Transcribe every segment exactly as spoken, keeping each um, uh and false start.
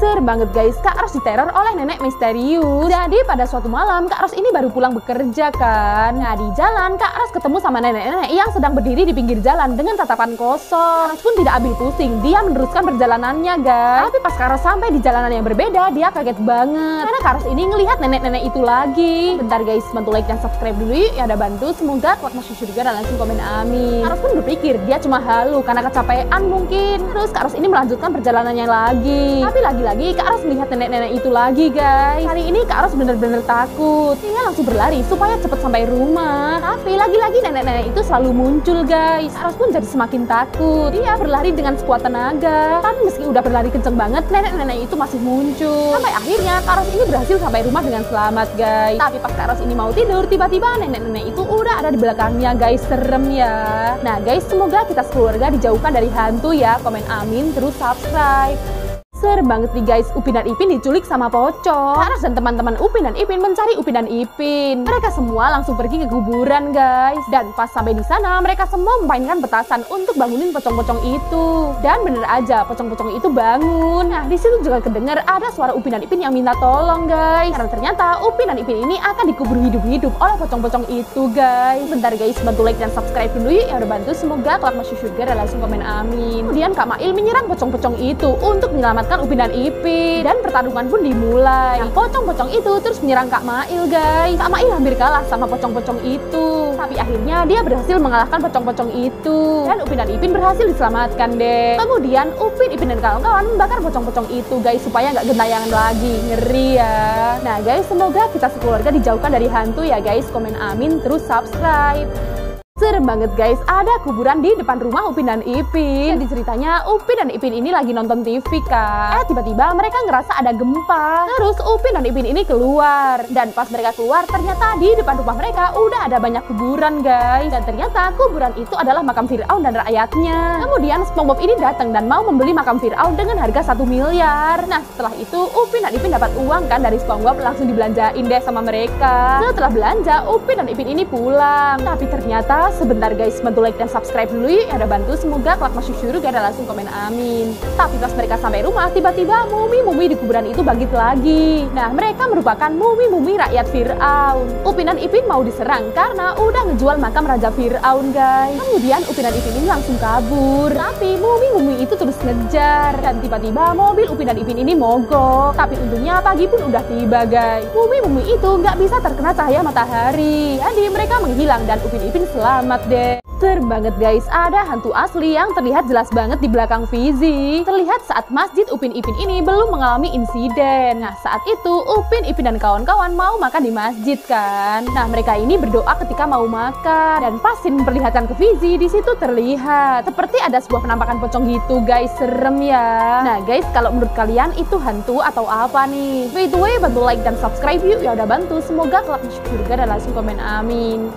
Ser banget guys, Kak Ros diteror oleh nenek misterius. Jadi pada suatu malam Kak Ros ini baru pulang bekerja kan. Nah di jalan Kak Ros ketemu sama nenek-nenek yang sedang berdiri di pinggir jalan dengan tatapan kosong. Kak Ros pun tidak ambil pusing, dia meneruskan perjalanannya guys. Tapi pas Kak Ros sampai di jalanan yang berbeda, dia kaget banget karena Kak Ros ini ngelihat nenek-nenek itu lagi. Bentar guys, bantu like dan subscribe dulu yuk, ya udah bantu. Semoga kelak masuk surga dan langsung komen amin. Kak Ros pun berpikir dia cuma halu karena kecapean mungkin. Terus Kak Ros ini melanjutkan perjalanannya lagi. Tapi lagi-lagi Kak Ros melihat nenek-nenek itu lagi guys. Kali ini Kak Ros bener-bener takut. Dia langsung berlari supaya cepat sampai rumah. Tapi lagi-lagi nenek-nenek itu selalu muncul guys. Kak Ros pun jadi semakin takut. Dia berlari dengan sekuat tenaga. Tapi meski udah berlari kenceng banget, nenek-nenek itu masih muncul. Sampai akhirnya Kak Ros ini berhasil sampai rumah dengan selamat guys. Tapi pas Kak Ros ini mau tidur, tiba-tiba nenek-nenek itu udah ada di belakangnya guys. Serem ya. Nah guys, semoga kita sekeluarga dijauhkan dari hantu ya. Komen amin, terus subscribe. Serem banget nih guys, Upin dan Ipin diculik sama pocong. Kak Ros dan teman-teman Upin dan Ipin mencari Upin dan Ipin. Mereka semua langsung pergi ke kuburan guys. Dan pas sampai di sana, mereka semua memainkan petasan untuk bangunin pocong-pocong itu. Dan bener aja, pocong-pocong itu bangun. Nah di situ juga kedengar ada suara Upin dan Ipin yang minta tolong guys. Karena ternyata Upin dan Ipin ini akan dikubur hidup-hidup oleh pocong-pocong itu guys. Bentar guys, bantu like dan subscribe dulu yuk, ya udah bantu. Semoga kelak masuk surga dan langsung komen amin. Kemudian Kak Mail menyerang pocong-pocong itu untuk menyelamatkan Upin dan Ipin, dan pertarungan pun dimulai. Nah, pocong-pocong itu terus menyerang Kak Mail guys. Kak Mail hampir kalah sama pocong-pocong itu, tapi akhirnya dia berhasil mengalahkan pocong-pocong itu, dan Upin dan Ipin berhasil diselamatkan deh. Kemudian Upin, Ipin dan kawan-kawan membakar pocong-pocong itu guys supaya nggak gentayangan lagi. Ngeri ya. Nah guys, semoga kita sekeluarga dijauhkan dari hantu ya guys. Komen amin, terus subscribe. Serem banget guys, ada kuburan di depan rumah Upin dan Ipin. Jadi ceritanya Upin dan Ipin ini lagi nonton T V kan. Eh tiba-tiba mereka ngerasa ada gempa. Terus Upin dan Ipin ini keluar. Dan pas mereka keluar ternyata di depan rumah mereka udah ada banyak kuburan guys. Dan ternyata kuburan itu adalah makam Firaun dan rakyatnya. Kemudian SpongeBob ini datang dan mau membeli makam Firaun dengan harga satu miliar. Nah setelah itu Upin dan Ipin dapat uang kan dari SpongeBob, langsung dibelanjain deh sama mereka. Setelah belanja Upin dan Ipin ini pulang. Tapi ternyata sebentar guys, bantu like dan subscribe dulu yuk, ya udah bantu. Semoga kelak masuk surga dan langsung komen amin. Tapi pas mereka sampai rumah, tiba-tiba mumi-mumi di kuburan itu bangkit lagi. Nah mereka merupakan mumi-mumi rakyat Firaun. Upin dan Ipin mau diserang karena udah ngejual makam Raja Firaun guys. Kemudian Upin dan Ipin ini langsung kabur. Tapi mumi-mumi itu terus ngejar. Dan tiba-tiba mobil Upin dan Ipin ini mogok. Tapi untungnya pagi pun udah tiba guys. Mumi-mumi itu nggak bisa terkena cahaya matahari. Jadi mereka menghilang dan Upin Ipin selamat. Selamat deh. Serem banget guys, ada hantu asli yang terlihat jelas banget di belakang Fizi. Terlihat saat masjid Upin Ipin ini belum mengalami insiden. Nah saat itu Upin Ipin dan kawan-kawan mau makan di masjid kan. Nah mereka ini berdoa ketika mau makan. Dan pas Sin memperlihatkan ke Fizi, di situ terlihat seperti ada sebuah penampakan pocong gitu guys. Serem ya. Nah guys, kalau menurut kalian itu hantu atau apa nih? By the way, bantu like dan subscribe yuk, ya udah bantu. Semoga kelak masuk surga dan langsung komen amin.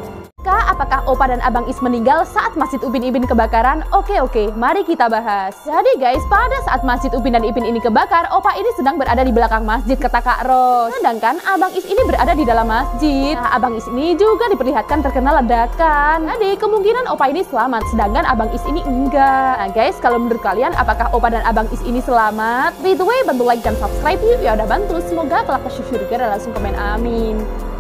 Kak, apakah Opa dan Abang Is meninggal saat Masjid Upin Ipin kebakaran? Oke oke, mari kita bahas. Jadi guys, pada saat Masjid Upin dan Ipin ini kebakar, Opa ini sedang berada di belakang masjid, kata Kak Ros. Sedangkan Abang Is ini berada di dalam masjid. Nah, Abang Is ini juga diperlihatkan terkena ledakan. Jadi kemungkinan Opa ini selamat, sedangkan Abang Is ini enggak. Nah guys, kalau menurut kalian apakah Opa dan Abang Is ini selamat? By the way, bantu like dan subscribe yuk, ya udah bantu. Semoga kelak masuk surga dan langsung komen amin.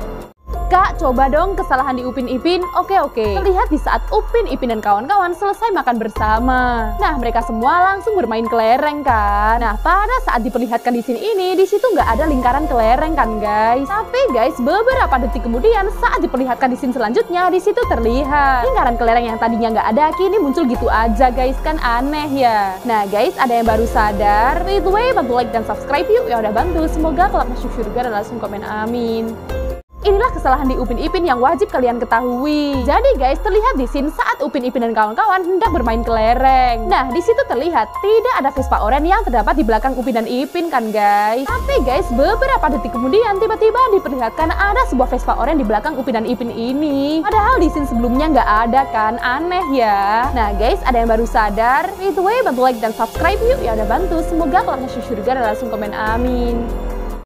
Kak, coba dong kesalahan di Upin Ipin. Oke oke. Terlihat di saat Upin Ipin dan kawan-kawan selesai makan bersama. Nah, mereka semua langsung bermain kelereng kan. Nah, pada saat diperlihatkan di sini ini, di situ nggak ada lingkaran kelereng kan guys. Tapi guys, beberapa detik kemudian saat diperlihatkan di scene selanjutnya, di situ terlihat lingkaran kelereng yang tadinya nggak ada kini muncul gitu aja guys, kan aneh ya. Nah guys, ada yang baru sadar. By the way, bantu like dan subscribe yuk, ya udah bantu. Semoga kelak masuk surga dan langsung komen amin. Inilah kesalahan di Upin Ipin yang wajib kalian ketahui. Jadi guys, terlihat di scene saat Upin Ipin dan kawan-kawan hendak bermain kelereng. Nah, di situ terlihat tidak ada Vespa oranye yang terdapat di belakang Upin dan Ipin kan guys. Tapi guys, beberapa detik kemudian tiba-tiba diperlihatkan ada sebuah Vespa oranye di belakang Upin dan Ipin ini. Padahal di scene sebelumnya nggak ada kan, aneh ya. Nah guys, ada yang baru sadar. By the way, bantu like dan subscribe yuk, ya udah bantu. Semoga kelak masuk surga dan langsung komen amin.